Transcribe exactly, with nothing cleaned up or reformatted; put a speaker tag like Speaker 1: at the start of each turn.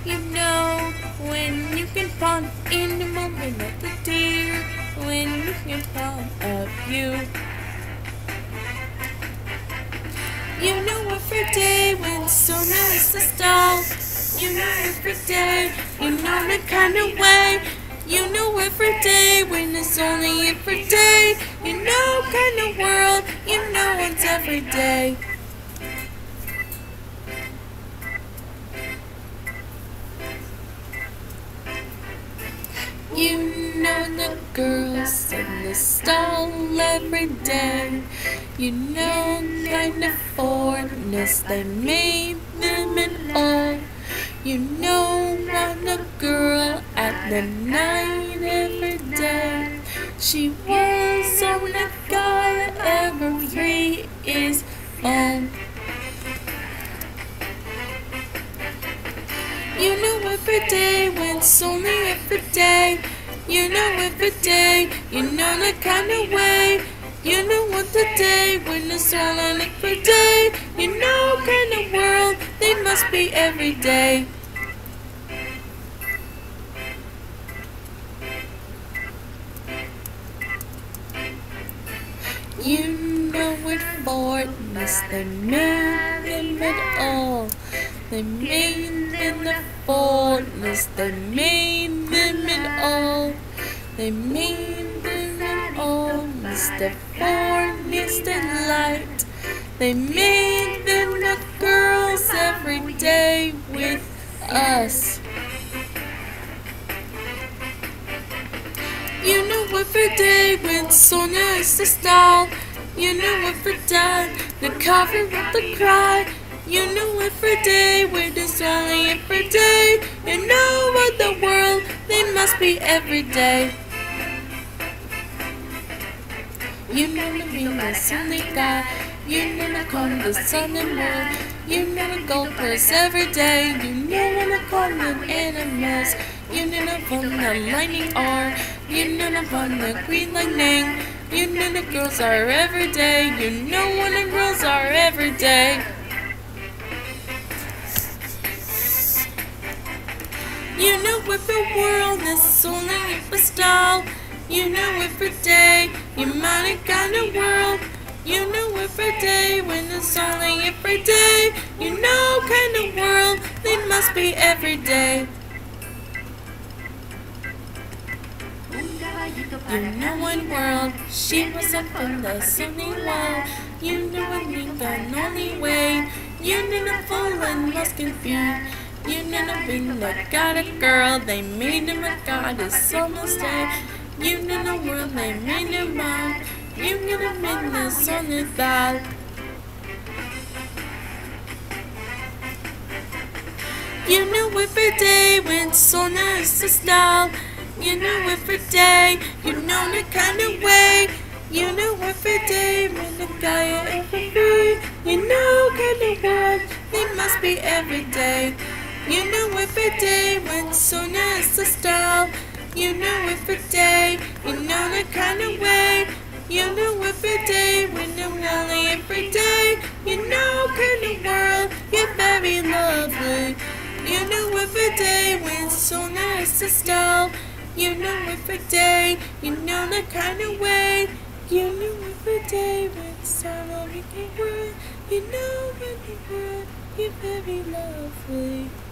Speaker 1: You know when you can fall in the moment of the deer, when you can fall of you. You know every day when so nice to stall. You know every day, you know the kind of way. You know every day when it's only every day. You know kind of world, you know it's every day. You know the girls in the stall every day. You know kind of foreigners, they made them and all. You know about the girl at the night every day. She was on a guy every is on. You know every day when it's only every day. You know every day, you know the kind of way. You know what the day when it's all on every day. You know kind of world, they must be every day. You know it foreigners, they made them at all. They made them the foreigners, they made them at all. They made them at all, Mister Foreigners delight. They made them the girls every day with us. You know every day when it's so nice to style. You know every day the cover of the cry. You know every day when it's only every day. You know what the world, they must be every day. You know the Venus and the guy. You know the come the sun and moon. You know the gold press every day. You know when I call them animals. You know the fun the lightning are. You know the fun the green lightning. You know the girls are every day. You know when the girls are every day. You know every world is only a style. You know every day, you might kind of world. You know every day when it's only every day. You know kind of world, they must be every day. You know one world, she was up in the sunny wall. You know I think the only way. You know the full and lost confused. You know the been that got a girl, they made him a goddess on the stage. You know the world, they made him out. You know the midness on his back. You know every day when it's so nice to style. You know every day, you know the kind of way. You know every day when the guy every day. You know kind of world, they must be every day. You know every day when it's so nice to style. You know every day, you know the kind of way. You know every day when I'm only every day. You know kind of world, you're very lovely. You know every day when it's so nice to style. You know every day, you know the kind of way. You know every day when it's all over the world. You know kind of world, you're very lovely.